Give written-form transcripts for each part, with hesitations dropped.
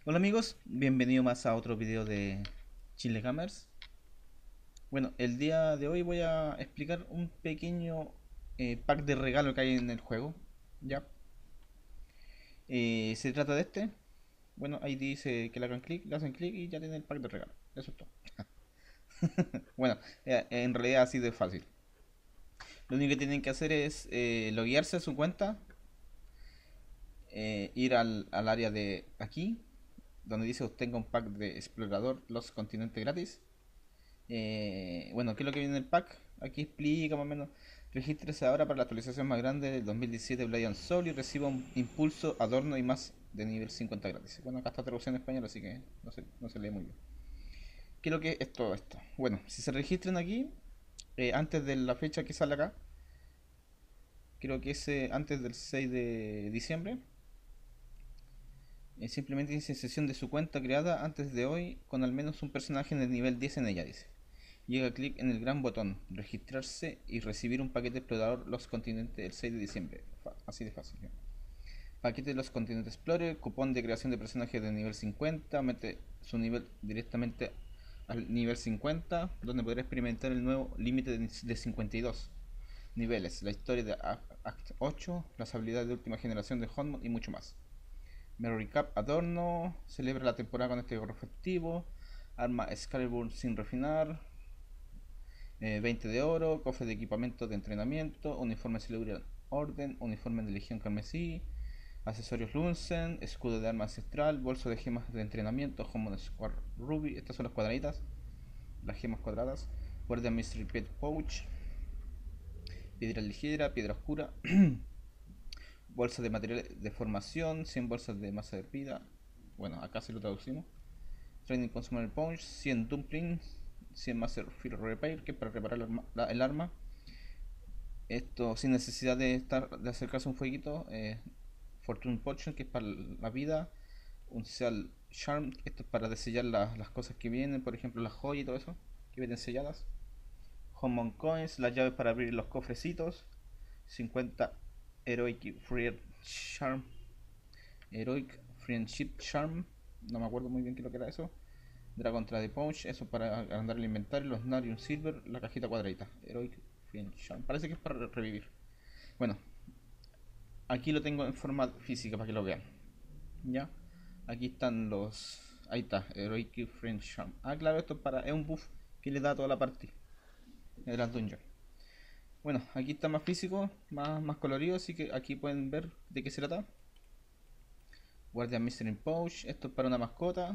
Hola amigos, bienvenido más a otro video de Chile Gamers. Bueno, el día de hoy voy a explicar un pequeño pack de regalo que hay en el juego. ¿Ya? Se trata de este. Bueno, ahí dice que le hacen clic y ya tiene el pack de regalo. Eso es todo. Bueno, en realidad así de fácil. Lo único que tienen que hacer es loguearse a su cuenta, ir al área de aquí, donde dice obtenga un pack de explorador los continentes gratis. Bueno, ¿qué es lo que viene en el pack? Aquí explica más o menos. Regístrese ahora para la actualización más grande del 2017 Blade and Soul y reciba un impulso, adorno y más de nivel 50 gratis. Bueno, acá está traducción en español, así que no se lee muy bien. ¿Qué es lo que es todo esto? Bueno, si se registran aquí, antes de la fecha que sale acá, creo que es antes del 6 de diciembre, simplemente dice sesión de su cuenta creada antes de hoy con al menos un personaje en el nivel 10 en ella, dice. Llega clic en el gran botón, registrarse y recibir un paquete explorador los continentes el 6 de diciembre. Así de fácil. ¿Ya? Paquete de los continentes Explorer, cupón de creación de personajes de nivel 50, mete su nivel directamente al nivel 50, donde podrá experimentar el nuevo límite de 52 niveles, la historia de Act 8, las habilidades de última generación de Hotmon y mucho más. Memory Cap Adorno, celebra la temporada con este gorro festivo, arma Excalibur sin refinar, 20 de oro, cofre de equipamiento de entrenamiento, uniforme Silurian Orden, uniforme de Legión Carmesí, accesorios Lunsen, escudo de arma ancestral, bolso de gemas de entrenamiento, Homon Square Ruby, estas son las cuadraditas, las gemas cuadradas, guardia Mystery Pet Pouch, piedra ligera, piedra oscura, bolsa de material de formación, 100 bolsas de masa de vida, bueno, acá se lo traducimos, Training Consumer Punch, 100 Dumplings, 100 Master Field Repair, que es para reparar el arma. Esto sin necesidad de acercarse a un fueguito. Fortune Potion, que es para la vida. Un Seal Charm, esto es para desellar las cosas que vienen, por ejemplo las joyas y todo eso, que vienen selladas. Common Coins, las llaves para abrir los cofrecitos. 50 Heroic Free Charm. Heroic Friendship Charm. No me acuerdo muy bien qué es lo que era eso. Dragon Trade Punch, eso para agrandar el inventario. Los Narium Silver, la cajita cuadradita. Heroic Friend Charm. Parece que es para revivir. Bueno, aquí lo tengo en forma física para que lo vean. ¿Ya? Aquí están los. Ahí está, Heroic Friend Charm. Ah, claro, esto es un buff que le da a toda la partida de las dungeons. Bueno, aquí está más físico, más colorido, así que aquí pueden ver de qué se trata. Guardian Mystery Pouch, esto es para una mascota.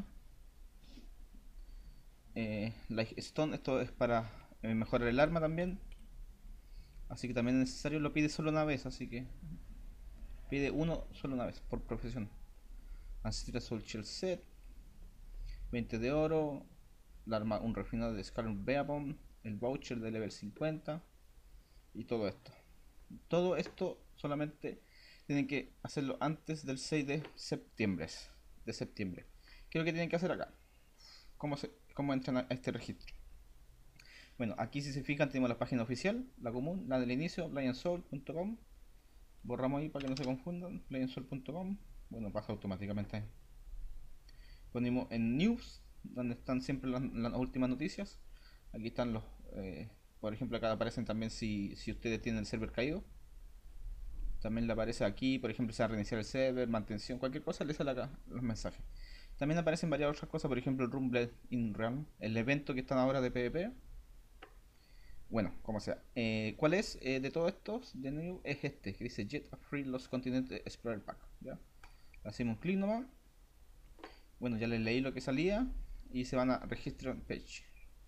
Like Stone, esto es para mejorar el arma también. Así que también es necesario, lo pide solo una vez, así que pide uno solo una vez, por profesión. Ancestral Soul Shell Set, 20 de oro, el arma, un refinado de Scarlet Beapon, el voucher de level 50 y todo esto. Todo esto solamente tienen que hacerlo antes del 6 de septiembre. ¿Qué es lo que tienen que hacer acá? ¿Cómo entran a este registro? Bueno, aquí si se fijan tenemos la página oficial, la común, la del inicio, blindandsoul.com. Borramos ahí para que no se confundan, blindandsoul.com. Bueno, pasa automáticamente. Ponemos en news, donde están siempre las últimas noticias. Aquí están los, por ejemplo, acá aparecen también si ustedes tienen el server caído. También le aparece aquí, por ejemplo, se va a reiniciar el server, mantención, cualquier cosa le sale acá los mensajes. También aparecen varias otras cosas, por ejemplo el Rumble in Realm, el evento que están ahora de PvP. Bueno, como sea. ¿Cuál es de todos estos? De nuevo es este, que dice Jet Free Los Continentes Explorer Pack. ¿Ya? Hacemos un clic nomás. Bueno, ya les leí lo que salía y se van a Register Page.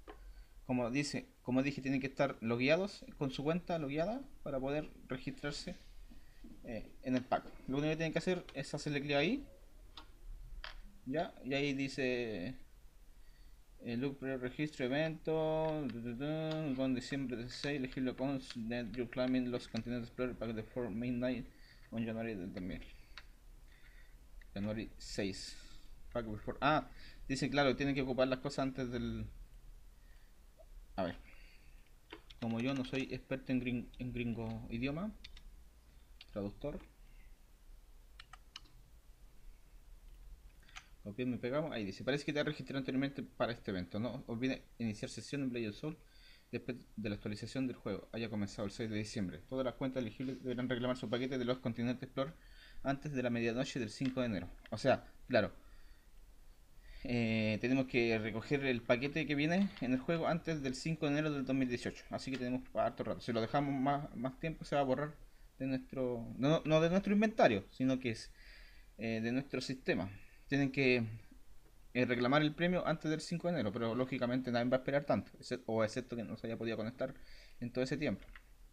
Como dije, tienen que estar logueados con su cuenta logueada para poder registrarse en el pack. Lo único que tienen que hacer es hacerle clic ahí, ya, y ahí dice look pre-registro evento, con diciembre 16, elegirlo con net you climbing los continentes explorer pack de 4 midnight on January del 2000. January 6. Pack before. Ah, dice claro, tienen que ocupar las cosas antes del. A ver, como yo no soy experto en gringo idioma, traductor, Copiamos y pegamos. Ahí dice, parece que te has registrado anteriormente para este evento. No olvides iniciar sesión en Blade Soul después de la actualización del juego haya comenzado el 6 de diciembre. Todas las cuentas elegibles deberán reclamar su paquete de los Continente Explorer antes de la medianoche del 5 de enero. O sea, claro, tenemos que recoger el paquete que viene en el juego antes del 5 de enero del 2018. Así que tenemos harto rato. Si lo dejamos más tiempo se va a borrar de nuestro... No de nuestro inventario, sino que es de nuestro sistema. Tienen que reclamar el premio antes del 5 de enero, pero lógicamente nadie va a esperar tanto, excepto que no se haya podido conectar en todo ese tiempo.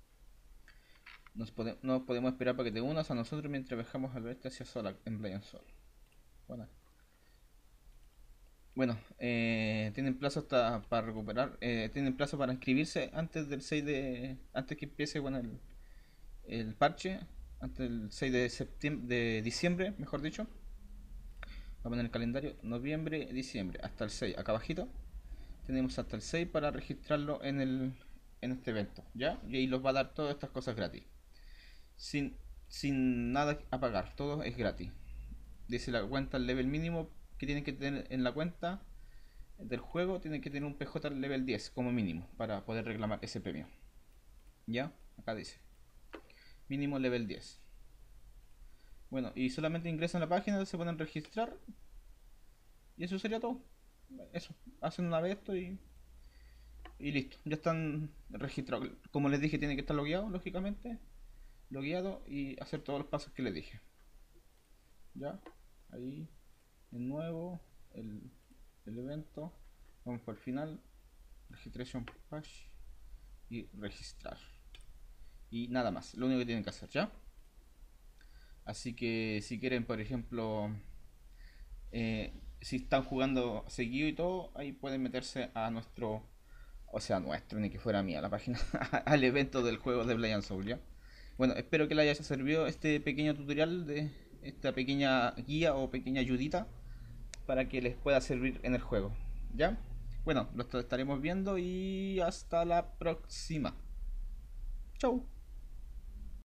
No podemos esperar para que te unas a nosotros mientras viajamos al oeste hacia Solak en Blind Sol. Bueno, tienen plazo hasta para recuperar, tienen plazo para inscribirse antes del 6 de, antes que empiece bueno, el parche, antes del 6 de septiembre, de diciembre, mejor dicho. Vamos a poner el calendario, noviembre, diciembre, hasta el 6, acá abajito. Tenemos hasta el 6 para registrarlo en este evento, ¿ya? Y ahí los va a dar todas estas cosas gratis. Sin, sin nada a pagar, todo es gratis. Dice la cuenta, el level mínimo que tienen que tener en la cuenta del juego, tienen que tener un PJ level 10 como mínimo para poder reclamar ese premio. ¿Ya? Acá dice. Mínimo level 10. Bueno, y solamente ingresan a la página, se pueden registrar. Y eso sería todo. Eso, hacen una vez esto y listo. Ya están registrados. Como les dije, tiene que estar logueado, lógicamente. Logueado y hacer todos los pasos que les dije. Ya, ahí, de nuevo, el evento. Vamos por el final. Registration page y registrar. Y nada más, lo único que tienen que hacer, ¿ya? Así que si quieren, por ejemplo, si están jugando seguido y todo, ahí pueden meterse a nuestro, o sea, nuestro, ni que fuera mía la página, al evento del juego de Blind Soul, ¿ya? Bueno, espero que les haya servido este pequeño tutorial de esta pequeña guía o pequeña ayudita para que les pueda servir en el juego, ¿ya? Bueno, lo estaremos viendo y hasta la próxima. Chau.